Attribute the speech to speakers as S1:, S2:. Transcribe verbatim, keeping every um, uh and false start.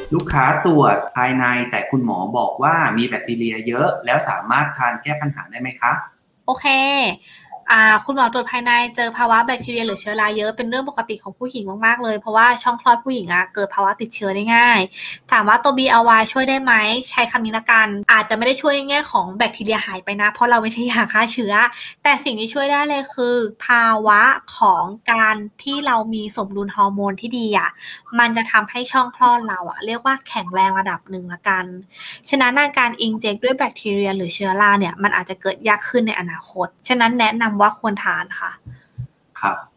S1: ลูกค้าตรวจภายในแต่คุณหมอบอกว่ามีแบคทีเรียเยอะแล้วสามารถทานแก้ปัญหาได้ไหมคะ
S2: โอเคอ่าคุณหมอตรวจภายในเจอภาวะแบคทีเรียหรือเชื้อราเยอะเป็นเรื่องปกติของผู้หญิงมากๆเลยเพราะว่าช่องคลอดผู้หญิงอะเกิดภาวะติดเชื้อได้ง่ายถามว่าตัว บี แอล วาย ช่วยได้ไหมใช้คำนี้ละกันอาจจะไม่ได้ช่วยในแง่ของแบคทีเรียหายไปนะเพราะเราไม่ใช่ยาฆ่าเชื้อแต่สิ่งที่ช่วยได้เลยคือภาวะของการที่เรามีสมดุลฮอร์โมนที่ดีอะมันจะทำให้ช่องคลอดเราอะเรียกว่าแข็งแรงระดับหนึ่งละกัน ฉะนั้นการอิงเจกด้วยแบคทีเรียหรือเชื้อราเนี่ยมันอาจจะเกิดยากขึ้นในอนาคตฉะนั้นแนะนำว่าควรทานค่ะ
S1: ครับ